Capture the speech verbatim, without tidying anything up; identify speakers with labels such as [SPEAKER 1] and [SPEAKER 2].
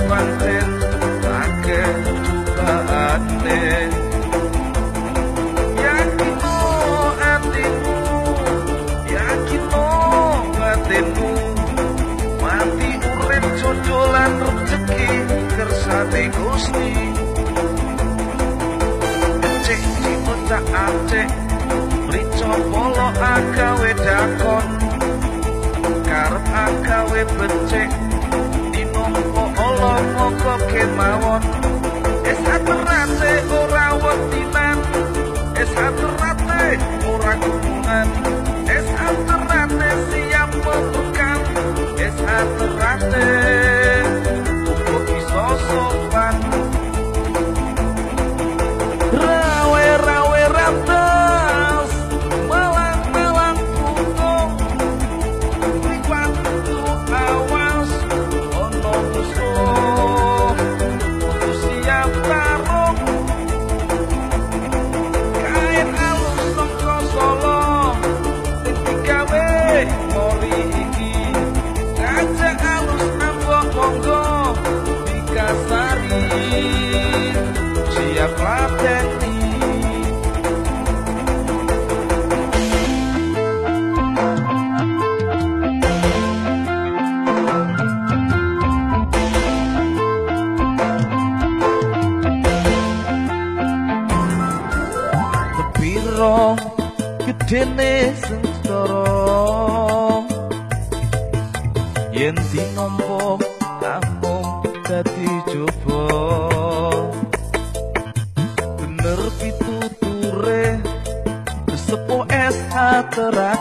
[SPEAKER 1] pancen akeh cobaane. Yakino atimu, yakino batinmu, mati urip jodolan rezeki kersane Gusti. Cek dicocak acek mrico polo agawe dakon, karep agawe becek dinongko olo mongko kemawon. Es aterate ora wetinan, es aterate ora kumungan, es aterate siap membukan, es aterate uga bisa sopan. Rawe-rawe ratas malang-malang putung, liwat tu awas ono musuh kudu siap tarung. Kain alus saka Solo sing digawe mori iki, ngajak alus ambok monggo dikasari siap lateni. Tepiro gedene sentara yen dinompo amung dadi coba. Bener pituture sepuh es aterate